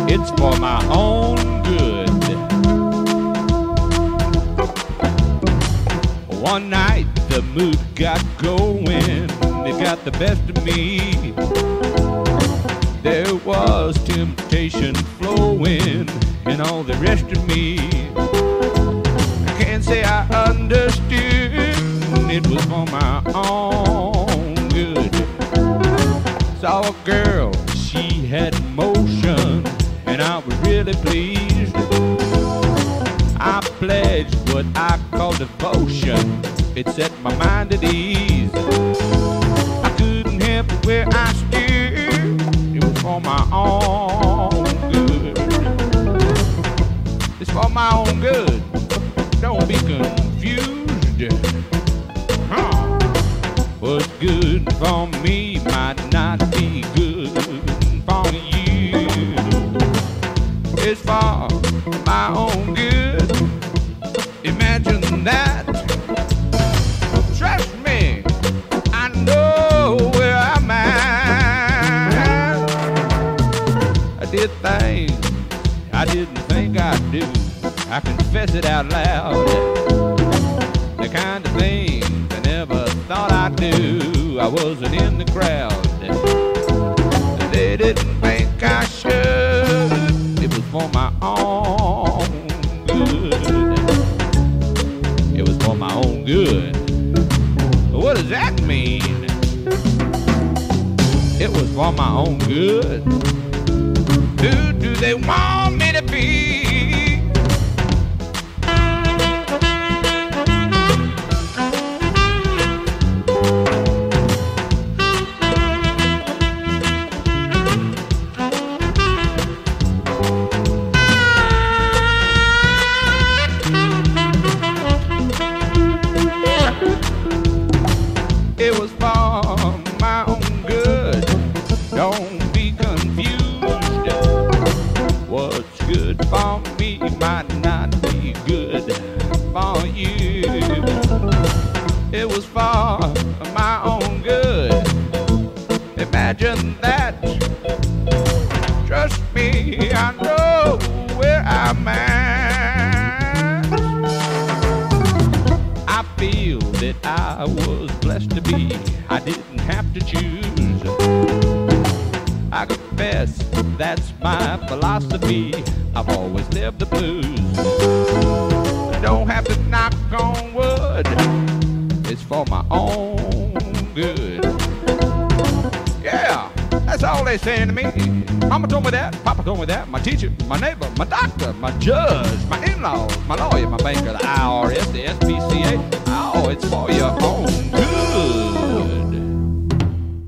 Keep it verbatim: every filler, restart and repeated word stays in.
It's for my own good. One night the mood got going, it got the best of me. There was temptation flowing and all the rest of me. I can't say I understood, it was for my own good. Saw a girl, she had motion, and I was really pleased. I pledged what I call devotion, it set my mind at ease. I couldn't help where I stood, it was for my own good. It's for my own good, don't be confused. Huh. What's good for me might not be good for you. It's for my own good. Imagine that. Trust me, I know where I'm at. I did things I didn't think I'd do. I confess it out loud. The kind of things I never thought I'd do. I wasn't in the crowd. They didn't think I should. It was for my own good. It was for my own good. What does that mean? It was for my own good. Who do they want me to be? It was for my own good. Don't be confused. What's good for me might not be good for you. It was for my own good. Imagine that. Trust me, I know where I'm at. I feel that I was blessed to be. I didn't have to choose. I confess that's my philosophy. I've always lived the blues. Don't have to knock on wood. It's for my own good. Yeah, that's all they saying to me. Mama told me that, Papa told me that, my teacher, my neighbor, my doctor, my judge, my in-laws, my lawyer, my banker, the I R S, the S P C A. Oh, it's for your own